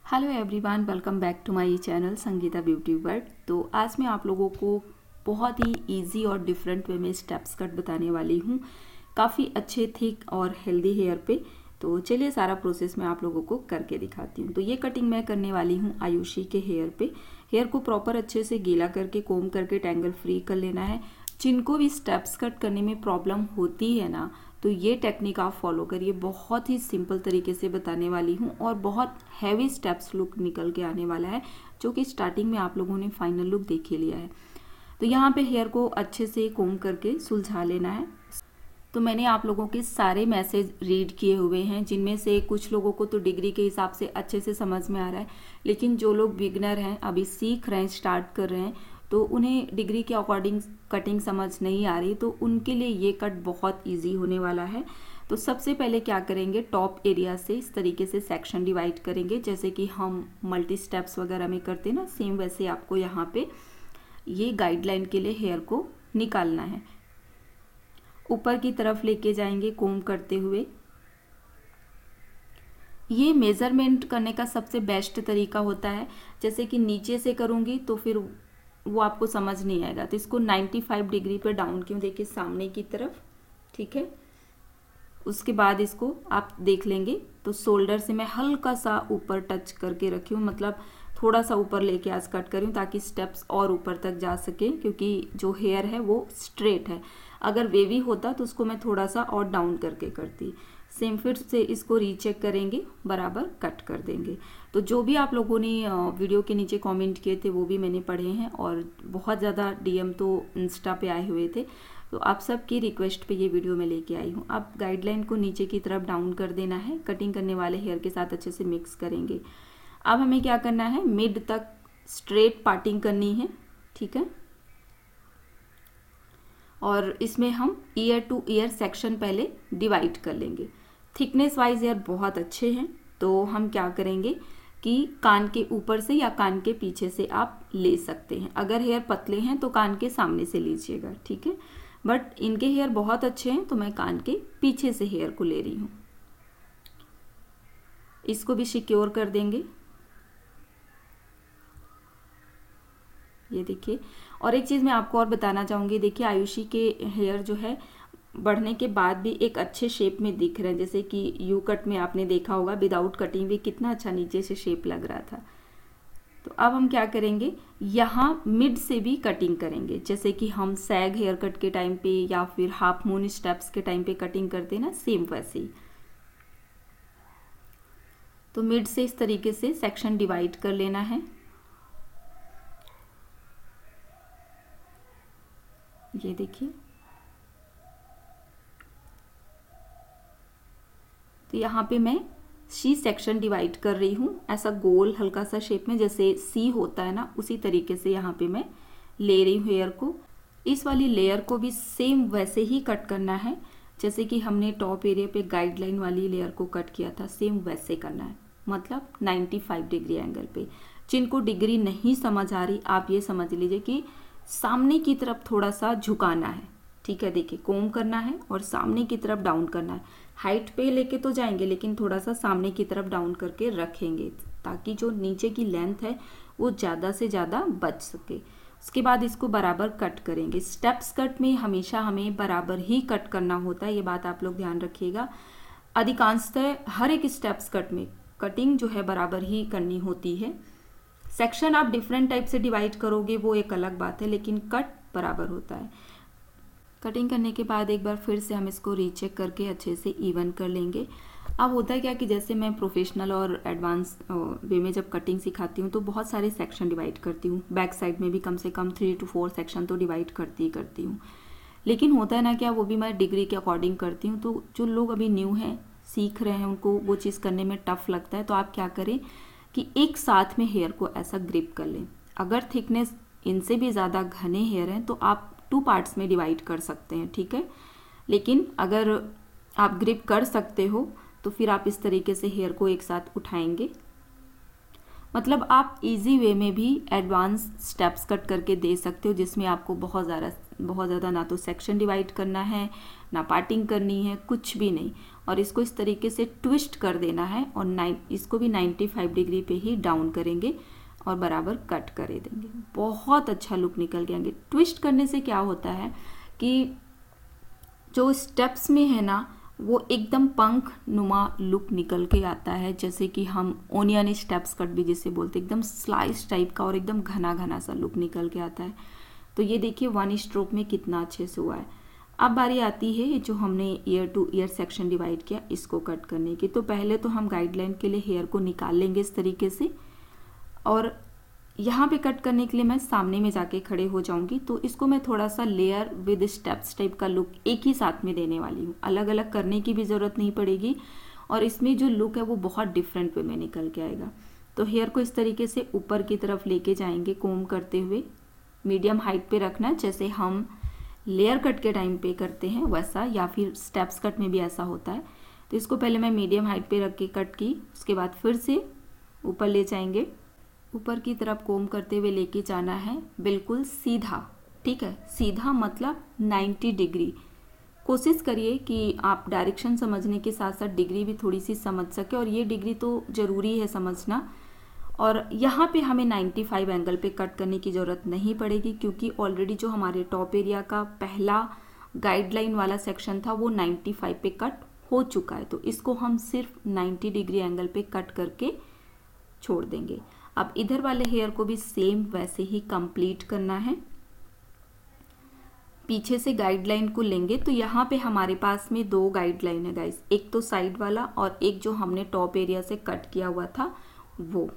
Hello everyone, welcome back to my channel Sangeeta beauty world. तो आज मैं आप लोगों को बहुत ही इजी और डिफरेंट वे में स्टेप्स कट बताने वाली हूँ, काफ़ी अच्छे थिक और हेल्दी हेयर पे। तो चलिए सारा प्रोसेस मैं आप लोगों को करके दिखाती हूँ। तो ये कटिंग मैं करने वाली हूँ आयुषी के हेयर पे। हेयर को प्रॉपर अच्छे से गीला करके कोम करके टैंगल फ्री कर लेना है। जिनको भी स्टेप्स कट करने में प्रॉब्लम होती है ना, तो ये टेक्निक आप फॉलो करिए। बहुत ही सिंपल तरीके से बताने वाली हूँ और बहुत हैवी स्टेप्स लुक निकल के आने वाला है, जो कि स्टार्टिंग में आप लोगों ने फाइनल लुक देख ही लिया है। तो यहाँ पे हेयर को अच्छे से कोम करके सुलझा लेना है। तो मैंने आप लोगों के सारे मैसेज रीड किए हुए हैं, जिनमें से कुछ लोगों को तो डिग्री के हिसाब से अच्छे से समझ में आ रहा है, लेकिन जो लोग बिगनर हैं, अभी सीख रहे हैं, स्टार्ट कर रहे हैं, तो उन्हें डिग्री के अकॉर्डिंग कटिंग समझ नहीं आ रही, तो उनके लिए ये कट बहुत इजी होने वाला है। तो सबसे पहले क्या करेंगे, टॉप एरिया से इस तरीके से सेक्शन डिवाइड करेंगे, जैसे कि हम मल्टी स्टेप्स वगैरह में करते हैं ना, सेम वैसे आपको यहाँ पे ये गाइडलाइन के लिए हेयर को निकालना है। ऊपर की तरफ लेके जाएंगे कोम करते हुए। ये मेजरमेंट करने का सबसे बेस्ट तरीका होता है। जैसे कि नीचे से करूँगी तो फिर वो आपको समझ नहीं आएगा, तो इसको 95 डिग्री पे डाउन क्यों, देखिए सामने की तरफ, ठीक है। उसके बाद इसको आप देख लेंगे तो शोल्डर से मैं हल्का सा ऊपर टच करके रखी हूँ, मतलब थोड़ा सा ऊपर लेके आज कट करी हूँ, ताकि स्टेप्स और ऊपर तक जा सके, क्योंकि जो हेयर है वो स्ट्रेट है। अगर वेवी होता तो उसको मैं थोड़ा सा और डाउन करके करती। सेम फिर से इसको रीचेक करेंगे, बराबर कट कर देंगे। तो जो भी आप लोगों ने वीडियो के नीचे कमेंट किए थे वो भी मैंने पढ़े हैं, और बहुत ज़्यादा डीएम तो इंस्टा पे आए हुए थे, तो आप सबकी रिक्वेस्ट पे ये वीडियो मैं लेके आई हूँ। आप गाइडलाइन को नीचे की तरफ डाउन कर देना है, कटिंग करने वाले हेयर के साथ अच्छे से मिक्स करेंगे। अब हमें क्या करना है, मिड तक स्ट्रेट पार्टिंग करनी है, ठीक है। और इसमें हम ईयर टू ईयर सेक्शन पहले डिवाइड कर लेंगे। थिकनेस वाइज हेयर बहुत अच्छे हैं, तो हम क्या करेंगे कि कान के ऊपर से या कान के पीछे से आप ले सकते हैं। अगर हेयर पतले हैं तो कान के सामने से लीजिएगा, ठीक है। बट इनके हेयर बहुत अच्छे हैं, तो मैं कान के पीछे से हेयर को ले रही हूँ। इसको भी सिक्योर कर देंगे, ये देखिए। और एक चीज़ मैं आपको और बताना चाहूँगी, देखिए आयुषी के हेयर जो है बढ़ने के बाद भी एक अच्छे शेप में दिख रहे हैं। जैसे कि यू कट में आपने देखा होगा, विदाउट कटिंग भी कितना अच्छा नीचे से शेप लग रहा था। तो अब हम क्या करेंगे, यहाँ मिड से भी कटिंग करेंगे, जैसे कि हम सैग हेयर कट के टाइम पे या फिर हाफ मून स्टेप्स के टाइम पे कटिंग करते हैं ना, सेम वैसे ही। तो मिड से इस तरीके से सेक्शन डिवाइड कर लेना है, ये देखिए। तो यहाँ पे मैं सी सेक्शन डिवाइड कर रही हूँ, ऐसा गोल हल्का सा शेप में, जैसे सी होता है ना, उसी तरीके से यहाँ पे मैं ले रही हूँ हेयर को। इस वाली लेयर को भी सेम वैसे ही कट करना है, जैसे कि हमने टॉप एरिया पे गाइडलाइन वाली लेयर को कट किया था, सेम वैसे करना है, मतलब 95 डिग्री एंगल पे। जिनको डिग्री नहीं समझ आ रही, आप ये समझ लीजिए कि सामने की तरफ थोड़ा सा झुकाना है, ठीक है। देखिए कोम करना है और सामने की तरफ डाउन करना है। हाइट पे लेके तो जाएंगे, लेकिन थोड़ा सा सामने की तरफ डाउन करके रखेंगे, ताकि जो नीचे की लेंथ है वो ज़्यादा से ज़्यादा बच सके। उसके बाद इसको बराबर कट करेंगे। स्टेप्स कट में हमेशा हमें बराबर ही कट करना होता है, ये बात आप लोग ध्यान रखिएगा। अधिकांशतः हर एक स्टेप्स कट में कटिंग जो है बराबर ही करनी होती है। सेक्शन आप डिफरेंट टाइप से डिवाइड करोगे वो एक अलग बात है, लेकिन कट बराबर होता है। कटिंग करने के बाद एक बार फिर से हम इसको रीचेक करके अच्छे से इवन कर लेंगे। अब होता है क्या कि जैसे मैं प्रोफेशनल और एडवांस वे में जब कटिंग सिखाती हूँ तो बहुत सारे सेक्शन डिवाइड करती हूँ। बैक साइड में भी कम से कम 3 to 4 सेक्शन तो डिवाइड करती हूँ। लेकिन होता है ना क्या, वो भी मैं डिग्री के अकॉर्डिंग करती हूँ। तो जो लोग अभी न्यू हैं, सीख रहे हैं, उनको वो चीज़ करने में टफ लगता है। तो आप क्या करें कि एक साथ में हेयर को ऐसा ग्रिप कर लें। अगर थिकनेस इनसे भी ज़्यादा घने हेयर हैं तो आप 2 पार्ट्स में डिवाइड कर सकते हैं, ठीक है। लेकिन अगर आप ग्रिप कर सकते हो तो फिर आप इस तरीके से हेयर को एक साथ उठाएंगे, मतलब आप इजी वे में भी एडवांस स्टेप्स कट करके दे सकते हो, जिसमें आपको बहुत ज़्यादा ना तो सेक्शन डिवाइड करना है, ना पार्टिंग करनी है, कुछ भी नहीं। और इसको इस तरीके से ट्विस्ट कर देना है और इसको भी 95 डिग्री पे ही डाउन करेंगे और बराबर कट कर देंगे। बहुत अच्छा लुक निकल के आएंगे। ट्विस्ट करने से क्या होता है कि जो स्टेप्स में है ना वो एकदम पंख नुमा लुक निकल के आता है, जैसे कि हम ओनियन स्टेप्स कट भी जिसे बोलते, एकदम स्लाइस टाइप का और एकदम घना घना सा लुक निकल के आता है। तो ये देखिए 1 स्ट्रोक में कितना अच्छे से हुआ है। अब बारी आती है जो हमने ear to ear section divide किया इसको कट करने की। तो पहले तो हम गाइडलाइन के लिए हेयर को निकाल लेंगे इस तरीके से, और यहाँ पे कट करने के लिए मैं सामने में जाके खड़े हो जाऊंगी। तो इसको मैं थोड़ा सा लेयर विद स्टेप्स टाइप का लुक एक ही साथ में देने वाली हूँ, अलग अलग करने की भी ज़रूरत नहीं पड़ेगी और इसमें जो लुक है वो बहुत डिफरेंट वे में निकल के आएगा। तो हेयर को इस तरीके से ऊपर की तरफ लेके जाएंगे कोम करते हुए, मीडियम हाइट पे रखना जैसे हम लेयर कट के टाइम पे करते हैं वैसा, या फिर स्टेप्स कट में भी ऐसा होता है। तो इसको पहले मैं मीडियम हाइट पे रख के कट की, उसके बाद फिर से ऊपर ले जाएंगे, ऊपर की तरफ कोम करते हुए लेके जाना है बिल्कुल सीधा, ठीक है। सीधा मतलब 90 डिग्री। कोशिश करिए कि आप डायरेक्शन समझने के साथ साथ डिग्री भी थोड़ी सी समझ सके, और ये डिग्री तो ज़रूरी है समझना। और यहाँ पे हमें 95 एंगल पे कट करने की ज़रूरत नहीं पड़ेगी, क्योंकि ऑलरेडी जो हमारे टॉप एरिया का पहला गाइडलाइन वाला सेक्शन था वो 95 पे कट हो चुका है। तो इसको हम सिर्फ 90 डिग्री एंगल पे कट करके छोड़ देंगे। अब इधर वाले हेयर को भी सेम वैसे ही कंप्लीट करना है। पीछे से गाइडलाइन को लेंगे तो यहाँ पे हमारे पास में 2 गाइडलाइन है गाइस, एक तो साइड वाला और एक जो हमने टॉप एरिया से कट किया हुआ था वो।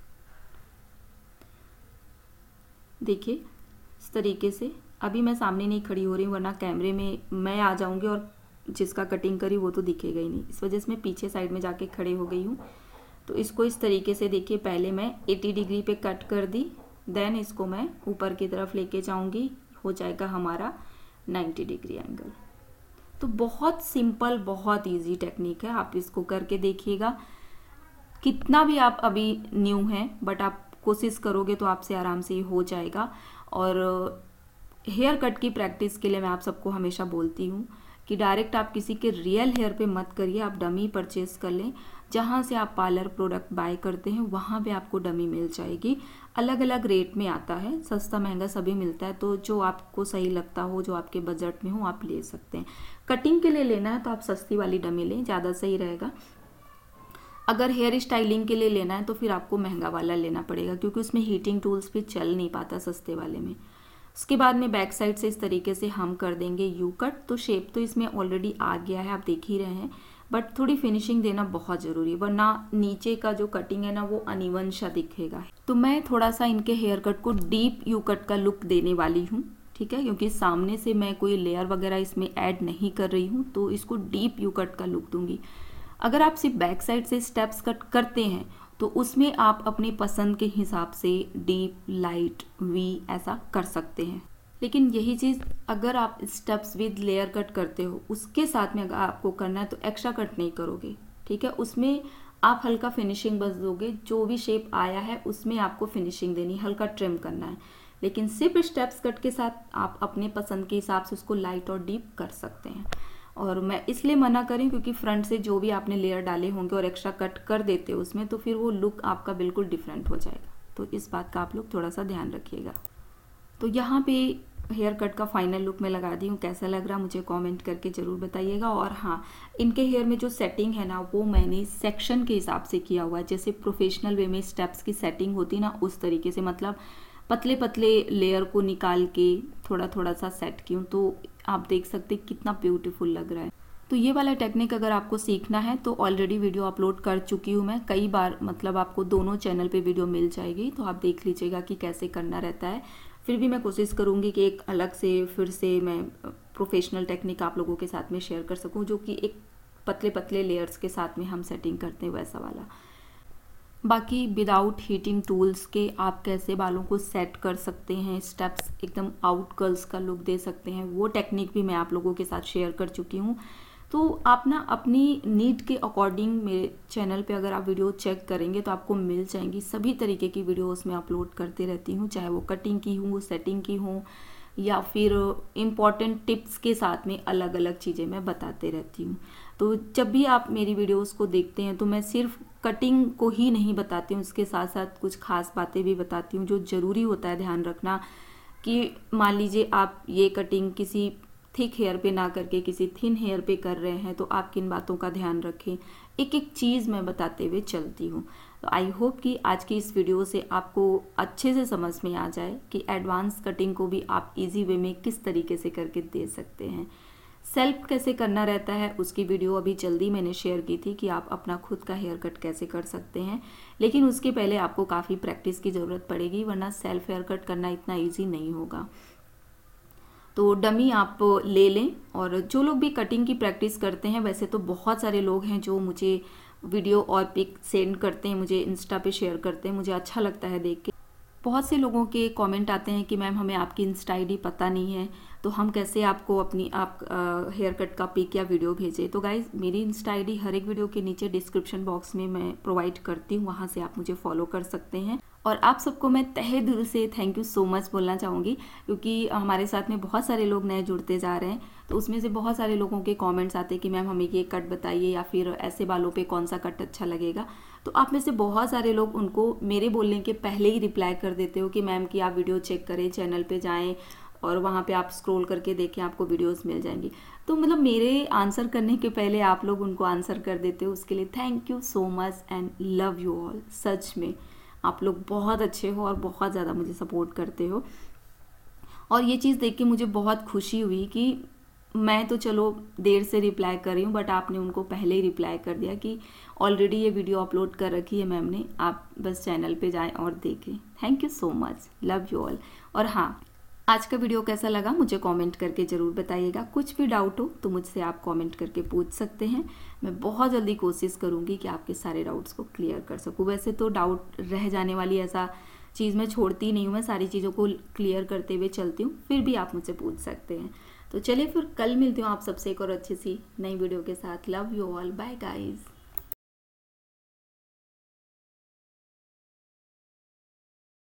देखिए इस तरीके से, अभी मैं सामने नहीं खड़ी हो रही हूँ वरना कैमरे में मैं आ जाऊंगी और जिसका कटिंग करी वो तो दिखेगा ही नहीं, इस वजह से मैं पीछे साइड में जाके खड़े हो गई हूँ। तो इसको इस तरीके से देखिए, पहले मैं 80 डिग्री पे कट कर दी, देन इसको मैं ऊपर की तरफ लेके जाऊंगी, हो जाएगा हमारा 90 डिग्री एंगल। तो बहुत सिंपल बहुत इजी टेक्निक है, आप इसको करके देखिएगा। कितना भी आप अभी न्यू हैं बट आप कोशिश करोगे तो आपसे आराम से हो जाएगा। और हेयर कट की प्रैक्टिस के लिए मैं आप सबको हमेशा बोलती हूँ कि डायरेक्ट आप किसी के रियल हेयर पे मत करिए, आप डमी परचेस कर लें। जहाँ से आप पार्लर प्रोडक्ट बाय करते हैं वहाँ पे आपको डमी मिल जाएगी। अलग अलग रेट में आता है, सस्ता महंगा सभी मिलता है। तो जो आपको सही लगता हो, जो आपके बजट में हो, आप ले सकते हैं। कटिंग के लिए लेना है तो आप सस्ती वाली डमी लें, ज़्यादा सही रहेगा। अगर हेयर स्टाइलिंग के लिए लेना है तो फिर आपको महंगा वाला लेना पड़ेगा, क्योंकि उसमें हीटिंग टूल्स भी चल नहीं पाता सस्ते वाले में। उसके बाद में बैक साइड से इस तरीके से हम कर देंगे यू कट। तो शेप तो इसमें ऑलरेडी आ गया है, आप देख ही रहे हैं, बट थोड़ी फिनिशिंग देना बहुत ज़रूरी है, वरना नीचे का जो कटिंग है ना वो अनइवन सा दिखेगा। तो मैं थोड़ा सा इनके हेयर कट को डीप यू कट का लुक देने वाली हूँ, ठीक है, क्योंकि सामने से मैं कोई लेयर वगैरह इसमें ऐड नहीं कर रही हूँ, तो इसको डीप यू कट का लुक दूंगी। अगर आप सिर्फ बैक साइड से स्टेप्स कट करते हैं तो उसमें आप अपनी पसंद के हिसाब से डीप, लाइट, वी ऐसा कर सकते हैं। लेकिन यही चीज़ अगर आप स्टेप्स विद लेयर कट करते हो उसके साथ में अगर आपको करना है तो एक्स्ट्रा कट नहीं करोगे, ठीक है। उसमें आप हल्का फिनिशिंग बस दोगे, जो भी शेप आया है उसमें आपको फिनिशिंग देनी, हल्का ट्रिम करना है। लेकिन सिर्फ स्टेप्स कट के साथ आप अपने पसंद के हिसाब से उसको लाइट और डीप कर सकते हैं। और मैं इसलिए मना करी क्योंकि फ्रंट से जो भी आपने लेयर डाले होंगे और एक्स्ट्रा कट कर देते हो उसमें, तो फिर वो लुक आपका बिल्कुल डिफरेंट हो जाएगा। तो इस बात का आप लोग थोड़ा सा ध्यान रखिएगा। तो यहाँ पे हेयर कट का फाइनल लुक मैं लगा दी हूँ, कैसा लग रहा मुझे कमेंट करके ज़रूर बताइएगा। और हाँ, इनके हेयर में जो सेटिंग है ना वो मैंने सेक्शन के हिसाब से किया हुआ है, जैसे प्रोफेशनल वे में स्टेप्स की सेटिंग होती ना उस तरीके से, मतलब पतले पतले लेयर को निकाल के थोड़ा थोड़ा सा सेट की हूँ। तो आप देख सकते कितना ब्यूटीफुल लग रहा है। तो ये वाला टेक्निक अगर आपको सीखना है तो ऑलरेडी वीडियो अपलोड कर चुकी हूँ मैं कई बार, मतलब आपको दोनों चैनल पे वीडियो मिल जाएगी, तो आप देख लीजिएगा कि कैसे करना रहता है। फिर भी मैं कोशिश करूँगी कि एक अलग से फिर से मैं प्रोफेशनल टेक्निक आप लोगों के साथ में शेयर कर सकूँ, जो कि एक पतले पतले लेयर्स के साथ में हम सेटिंग करते हैं वैसा वाला। बाकी विदाउट हीटिंग टूल्स के आप कैसे बालों को सेट कर सकते हैं, स्टेप्स एकदम आउट कर्ल्स का लुक दे सकते हैं, वो टेक्निक भी मैं आप लोगों के साथ शेयर कर चुकी हूँ। तो आप ना अपनी नीड के अकॉर्डिंग मेरे चैनल पे अगर आप वीडियो चेक करेंगे तो आपको मिल जाएंगी। सभी तरीके की वीडियोस मैं अपलोड करते रहती हूँ, चाहे वो कटिंग की हो, सेटिंग की हो, या फिर इम्पॉर्टेंट टिप्स के साथ में अलग अलग चीज़ें मैं बताते रहती हूँ। तो जब भी आप मेरी वीडियोस को देखते हैं तो मैं सिर्फ कटिंग को ही नहीं बताती हूँ, उसके साथ साथ कुछ खास बातें भी बताती हूँ जो ज़रूरी होता है ध्यान रखना। कि मान लीजिए आप ये कटिंग किसी थिक हेयर पे ना करके किसी थिन हेयर पे कर रहे हैं तो आप किन बातों का ध्यान रखें, एक एक चीज़ मैं बताते हुए चलती हूँ। तो आई होप कि आज की इस वीडियो से आपको अच्छे से समझ में आ जाए कि एडवांस कटिंग को भी आप इजी वे में किस तरीके से करके दे सकते हैं। सेल्फ कैसे करना रहता है उसकी वीडियो अभी जल्दी मैंने शेयर की थी कि आप अपना खुद का हेयर कट कैसे कर सकते हैं, लेकिन उसके पहले आपको काफ़ी प्रैक्टिस की ज़रूरत पड़ेगी, वरना सेल्फ हेयर कट करना इतना ईजी नहीं होगा। तो डमी आप ले लें। और जो लोग भी कटिंग की प्रैक्टिस करते हैं, वैसे तो बहुत सारे लोग हैं जो मुझे वीडियो और पिक सेंड करते हैं, मुझे इंस्टा पे शेयर करते हैं, मुझे अच्छा लगता है देख के। बहुत से लोगों के कमेंट आते हैं कि मैम हमें आपकी इंस्टा आईडी पता नहीं है, तो हम कैसे आपको अपनी हेयर कट का पिक या वीडियो भेजें। तो गाइज मेरी इंस्टा आईडी हर एक वीडियो के नीचे डिस्क्रिप्शन बॉक्स में मैं प्रोवाइड करती हूँ, वहाँ से आप मुझे फॉलो कर सकते हैं। और आप सबको मैं तहे दिल से थैंक यू सो मच बोलना चाहूँगी, क्योंकि हमारे साथ में बहुत सारे लोग नए जुड़ते जा रहे हैं। तो उसमें से बहुत सारे लोगों के कमेंट्स आते हैं कि मैम हमें ये कट बताइए, या फिर ऐसे बालों पे कौन सा कट अच्छा लगेगा। तो आप में से बहुत सारे लोग उनको मेरे बोलने के पहले ही रिप्लाई कर देते हो कि मैम की आप वीडियो चेक करें, चैनल पे जाएं और वहाँ पे आप स्क्रॉल करके देखें, आपको वीडियोस मिल जाएंगी। तो मतलब मेरे आंसर करने के पहले आप लोग उनको आंसर कर देते हो, उसके लिए thank you so much and love you all. सच में आप लोग बहुत अच्छे हो और बहुत ज़्यादा मुझे सपोर्ट करते हो। और ये चीज़ देख के मुझे बहुत खुशी हुई कि मैं तो चलो देर से रिप्लाई कर रही हूँ, बट आपने उनको पहले ही रिप्लाई कर दिया कि ऑलरेडी ये वीडियो अपलोड कर रखी है मैम ने, आप बस चैनल पे जाएं और देखें। Thank you so much, love you all. और हाँ, आज का वीडियो कैसा लगा मुझे कमेंट करके ज़रूर बताइएगा। कुछ भी डाउट हो तो मुझसे आप कमेंट करके पूछ सकते हैं। मैं बहुत जल्दी कोशिश करूँगी कि आपके सारे डाउट्स को क्लियर कर सकूँ। वैसे तो डाउट रह जाने वाली ऐसा चीज़ मैं छोड़ती नहीं हूँ, मैं सारी चीज़ों को क्लियर करते हुए चलती हूँ, फिर भी आप मुझसे पूछ सकते हैं। तो चलिए फिर कल मिलती हूँ आप सबसे एक और अच्छी सी नई वीडियो के साथ। Love you all, bye guys.